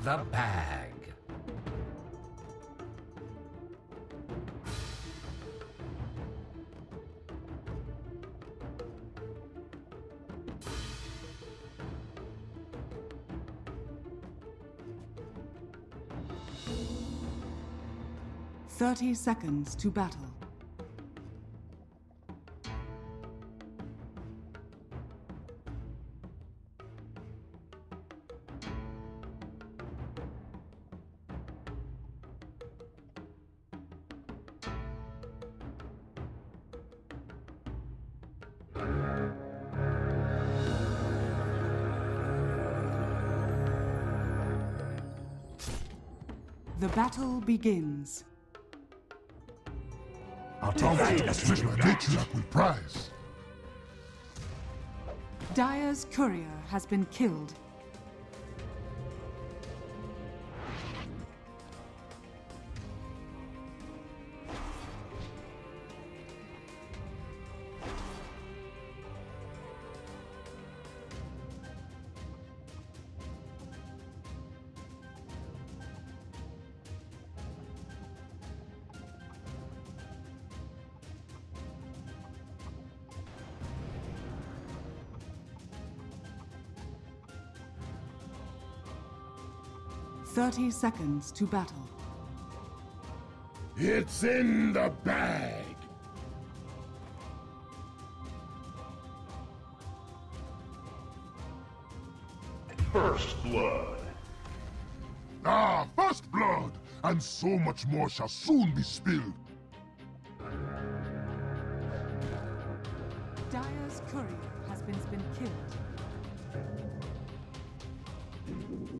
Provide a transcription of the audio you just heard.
the bag. Thirty seconds to battle. The battle begins. I'll take that as Matriarch with prize. Dire's courier has been killed. Thirty seconds to battle. It's in the bag. First blood. Ah, first blood! And so much more shall soon be spilled.